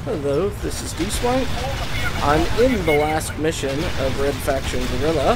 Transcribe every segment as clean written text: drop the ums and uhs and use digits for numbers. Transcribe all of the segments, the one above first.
Hello, this is Dswank. I'm in the last mission of Red Faction Guerrilla.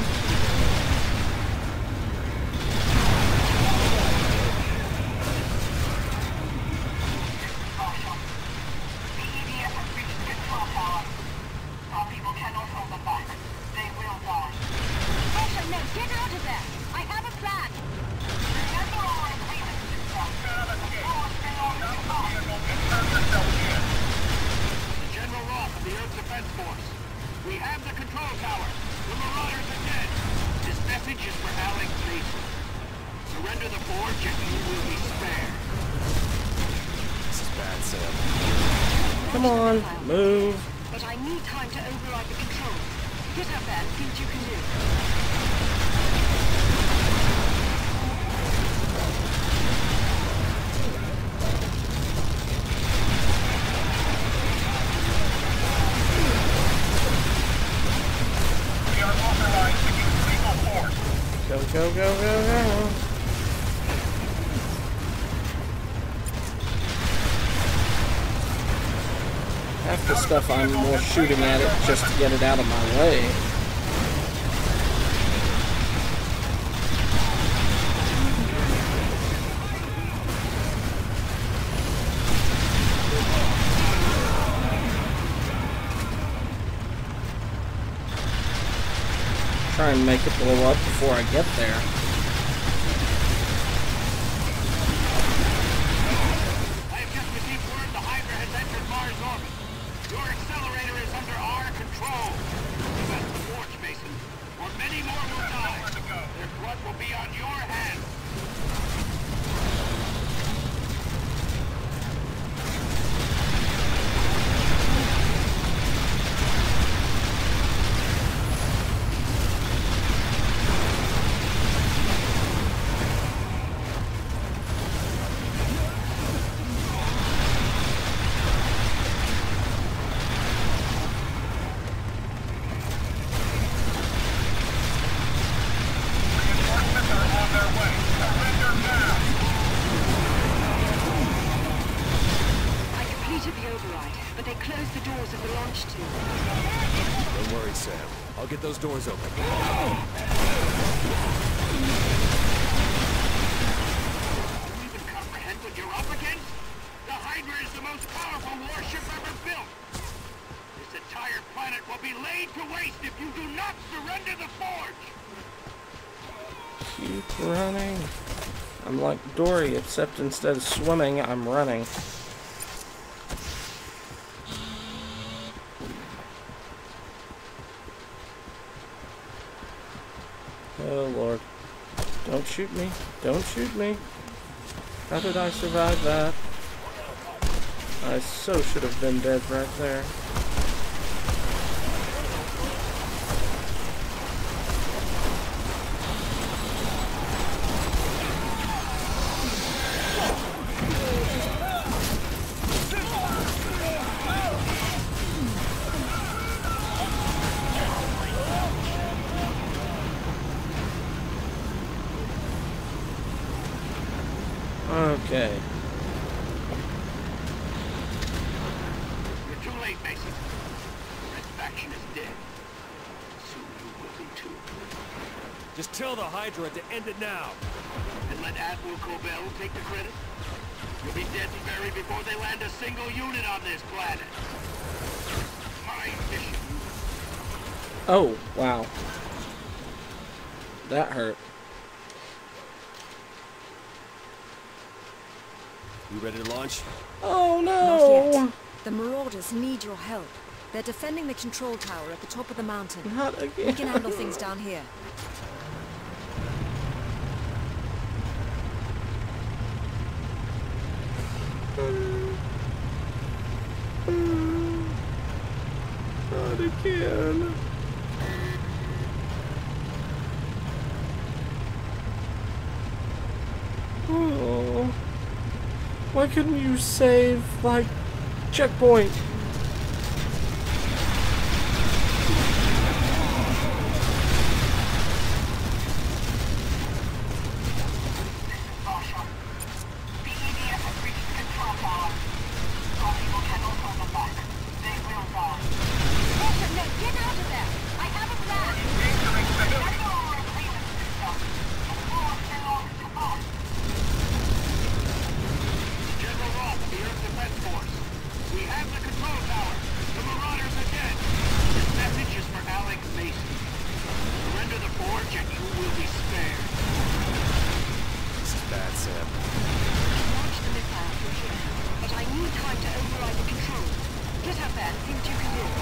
We have the control tower. The Marauders are dead. This message is for Alex Mason. Surrender the forge and you will be spared. This is bad, Sam. Come on, move. But I need time to override the control. Get up there and see what you can do. Go, go, go, go, go. Half the stuff I'm more shooting at it just to get it out of my way. Try and make it blow up before I get there. I have just received word the Hydra has entered Mars orbit. Your accelerator is under our control. Prevent the forge, Mason, or many more will die. Their blood will be on your hands. But they closed the doors of the launch tube. Don't worry, Sam. I'll get those doors open. Do you even comprehend what you're up against? The Hydra is the most powerful warship ever built. This entire planet will be laid to waste if you do not surrender the forge. Keep running. I'm like Dory, except instead of swimming, I'm running. Oh Lord. Don't shoot me. Don't shoot me. How did I survive that? I so should have been dead right there. Okay. You're too late, Mason. Red Faction is dead. Soon you will be too. Just tell the Hydra to end it now. And let Admiral Cobell take the credit? You'll be dead and buried before they land a single unit on this planet. My mission. Oh, wow. That hurt. You ready to launch? Oh no! Not yet. The Marauders need your help. They're defending the control tower at the top of the mountain. Not again. We can handle things down here. Not again. Oh. Why couldn't you save, like, checkpoint? trying to override the control. Get up there and see what you can do.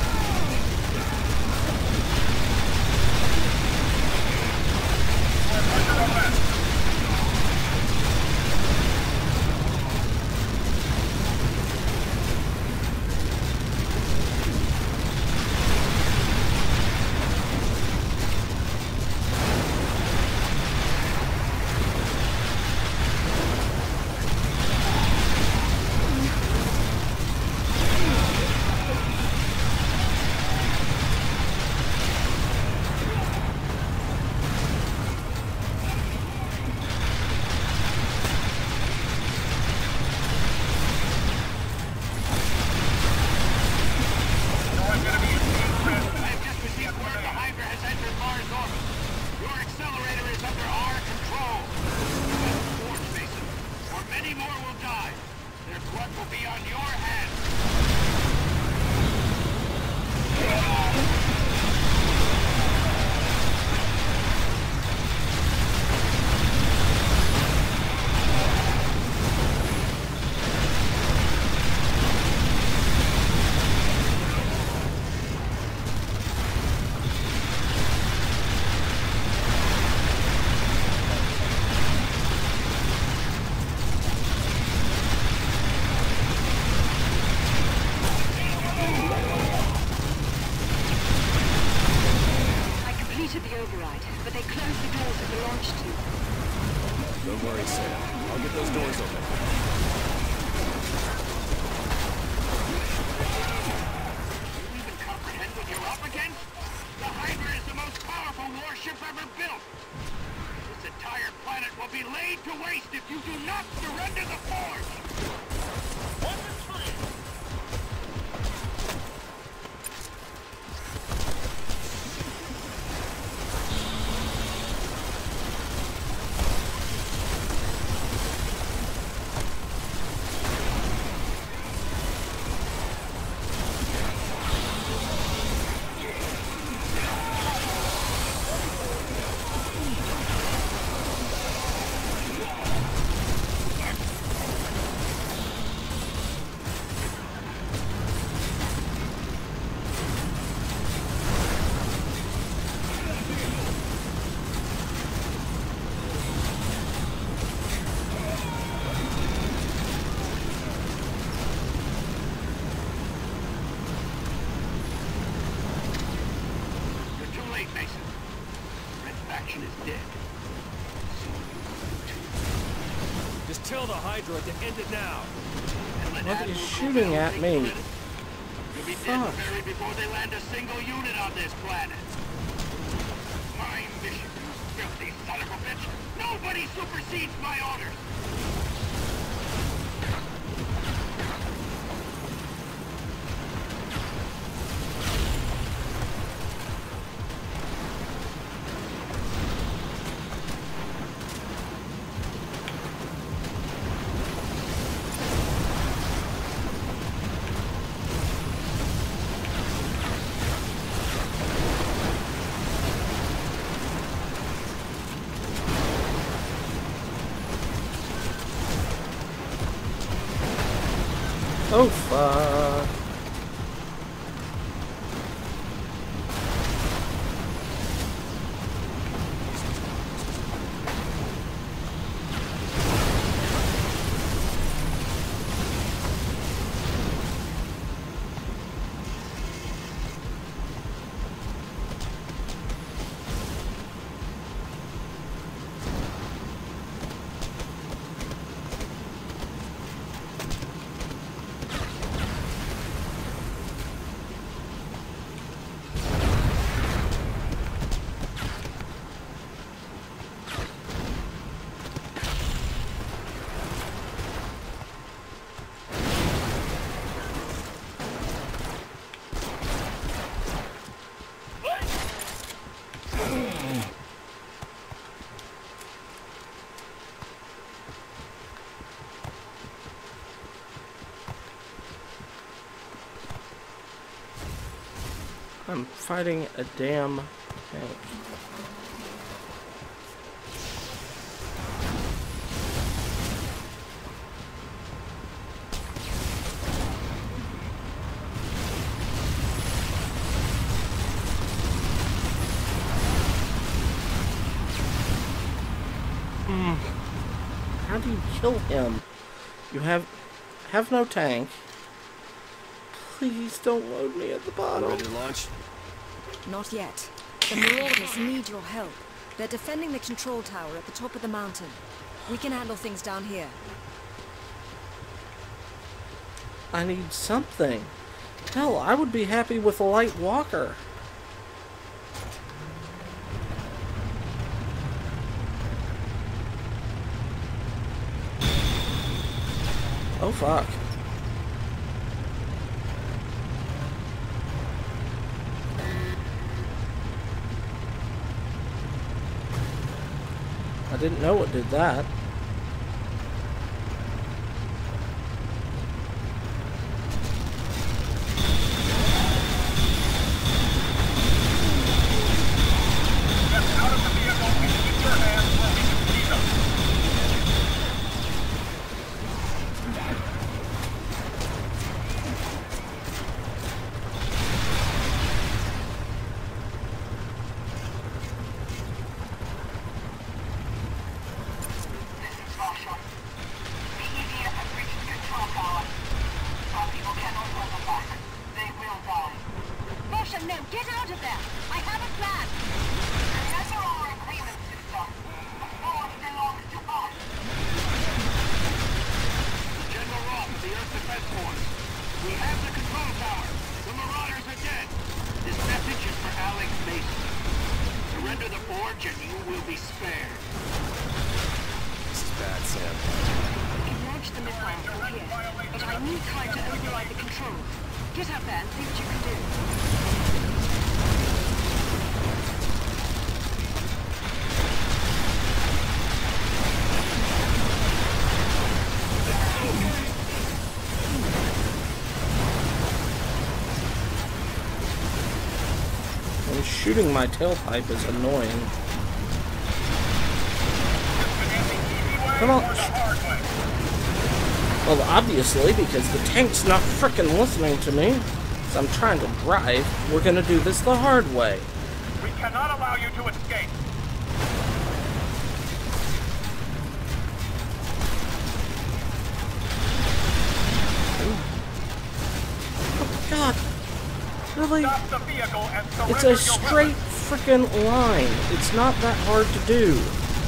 Don't worry, Sam. I'll get those doors open. You even comprehend what you're up against? The Hydra is the most powerful warship ever built. This entire planet will be laid to waste if you do not surrender the Forge! Weapons free! Faction is dead. Just tell the Hydra to end it now. What is shooting at me? You'll be dead and buried before they land a single unit on this planet. My mission, you filthy son of a bitch. Nobody supersedes my orders. Oh, fuck. I'm fighting a damn tank. do you kill him? You have no tank. Please don't load me at the bottom. Ready to launch? Not yet. The Marauders need your help. They're defending the control tower at the top of the mountain. We can handle things down here. I need something. Hell, I would be happy with a light walker. Oh, fuck. I didn't know it did that. Shooting my tailpipe is annoying. Come on. Well, obviously, because the tank's not frickin' listening to me. So I'm trying to drive. We're gonna do this the hard way. We cannot allow you to escape. Oh, God. Really? Stop the vehicle and surrender It's a straight frickin' line. It's not that hard to do.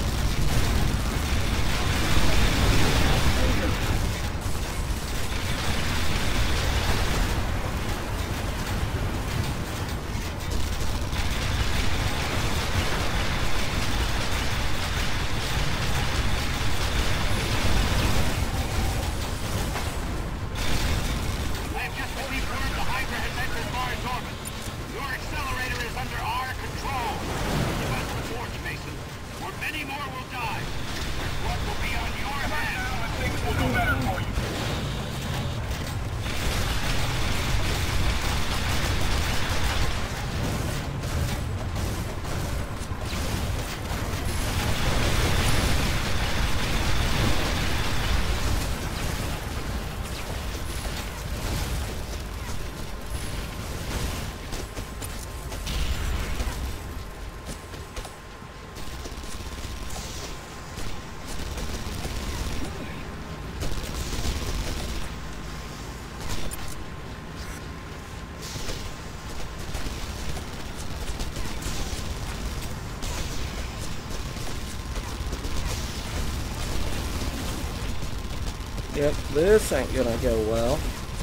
Yep, this ain't gonna go well.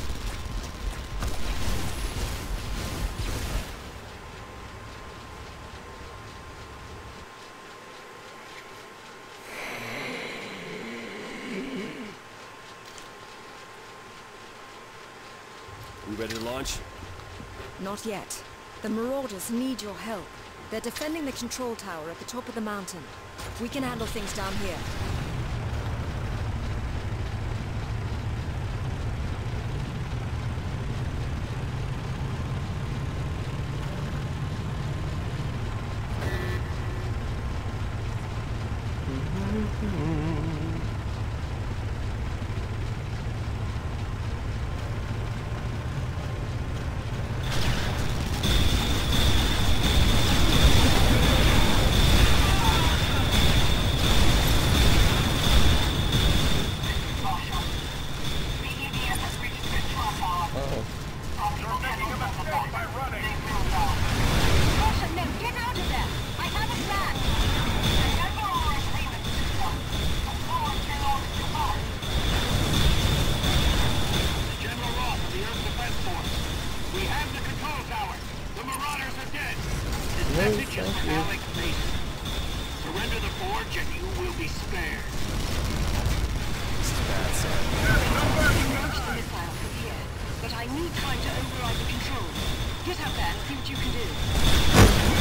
We ready to launch? Not yet. The Marauders need your help. They're defending the control tower at the top of the mountain. We can handle things down here. dead. This No, message is thank from you. Alex Mason. Surrender the forge and you will be spared. Bad, Sam. Launch the missile from here, but I need time to override the controls. Get up there and see what you can do.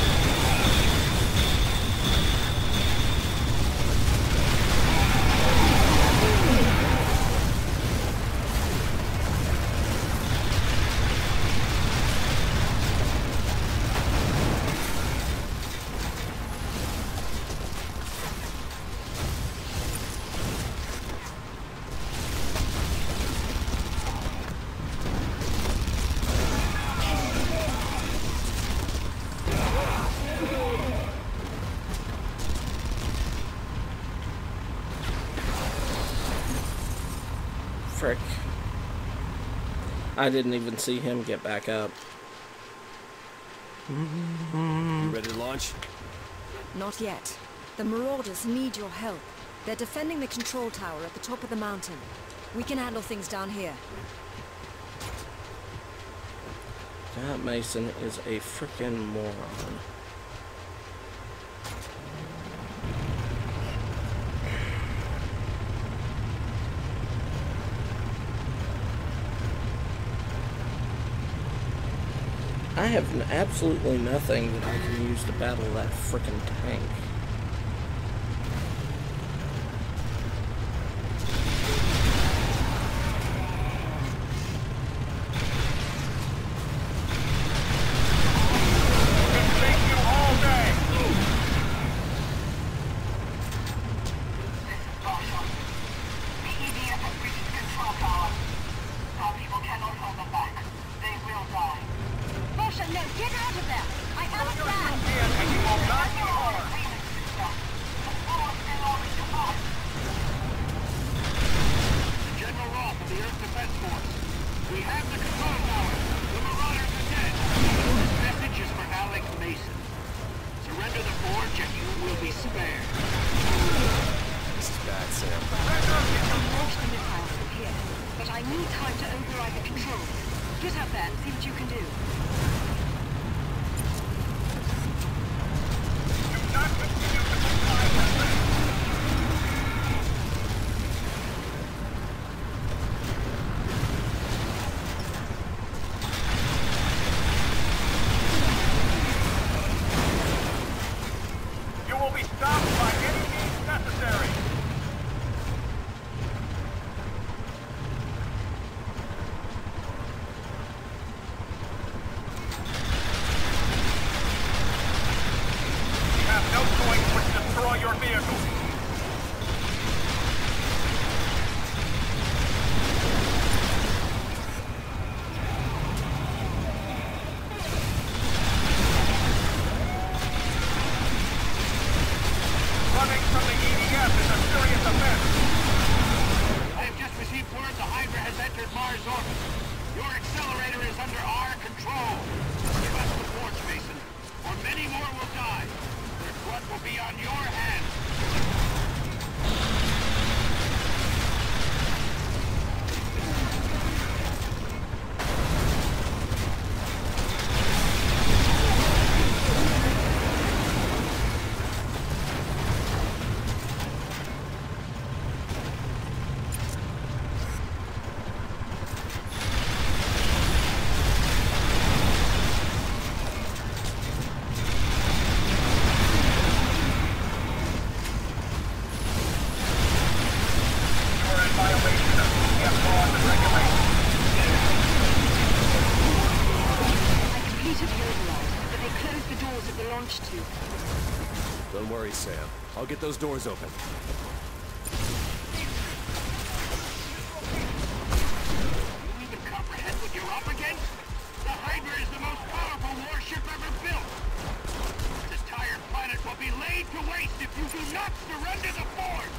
Frick. I didn't even see him get back up. You ready to launch? Not yet. The Marauders need your help. They're defending the control tower at the top of the mountain. We can handle things down here. That Mason is a frickin' moron. I have absolutely nothing that I can use to battle that frickin' tank. Don't worry, Sam. I'll get those doors open. You even comprehend what you're up against? The Hydra is the most powerful warship ever built. This entire planet will be laid to waste if you do not surrender the forge!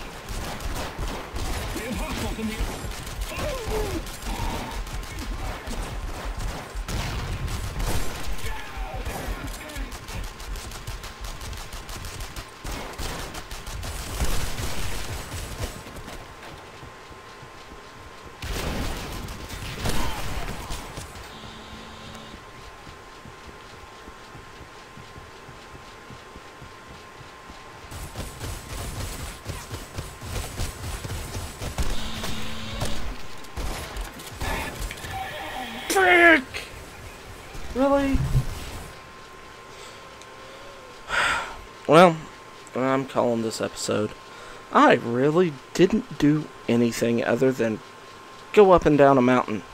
Really? Well, I'm calling this episode. I really didn't do anything other than go up and down a mountain.